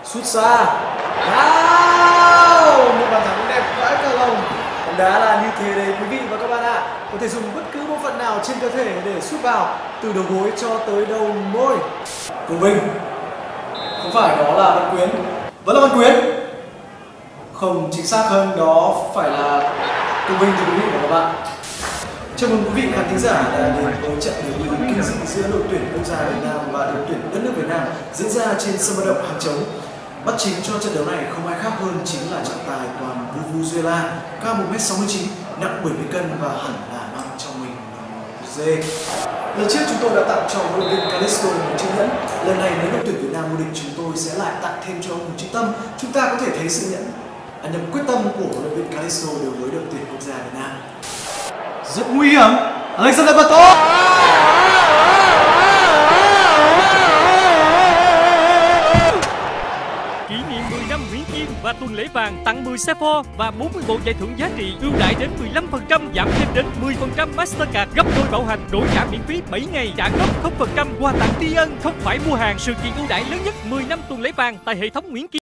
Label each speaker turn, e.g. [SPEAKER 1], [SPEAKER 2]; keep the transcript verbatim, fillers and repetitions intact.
[SPEAKER 1] Sút xa. Wow! Một bàn thắng đẹp vãi cả lòng. Bóng đá là như thế đấy quý vị và các bạn ạ. À. Có thể dùng bất cứ bộ phận nào trên cơ thể để sút vào, từ đầu gối cho tới đầu môi. Công Vinh. Không phải, đó là Văn Quyến. Vẫn là Văn Quyến. Không, chính xác hơn đó phải là Công Vinh thưa quý vị và các bạn. Chào mừng quý vị khán thính giả đã đến với trận đấu kinh dị giữa đội tuyển quốc gia Việt Nam và đội tuyển đất nước Việt Nam diễn ra trên sân vận động Hàng Chống. Bắt chính cho trận đấu này không ai khác hơn chính là trọng tài Toàn Vuvuzela, cao một mét sáu mươi chín, nặng bảy mươi cân và hẳn là mang trong mình một dê. Lần trước chúng tôi đã tặng cho huấn luyện viên Calixto một chiếc nhẫn. Lần này nếu đội tuyển Việt Nam vô địch chúng tôi sẽ lại tặng thêm cho ông một chiếc tâm. Chúng ta có thể thấy sự nhẫn à, nhầm quyết tâm của huấn luyện viên Calixto đối với đội tuyển quốc gia Việt Nam. Rất nguy hiểm. Alexander Pato.
[SPEAKER 2] Kỷ niệm mười năm Nguyễn Kim và tuần lễ vàng tặng mười xe Ford và bốn mươi bộ giải thưởng giá trị ưu đãi đến mười lăm phần trăm, giảm thêm đến mười phần trăm Mastercard, gấp đôi bảo hành, đổi trả miễn phí bảy ngày, trả góp không phần trăm, quà tặng tri ân, không phải mua hàng. Sự kiện ưu đãi lớn nhất mười năm tuần lễ vàng tại hệ thống Nguyễn Kim.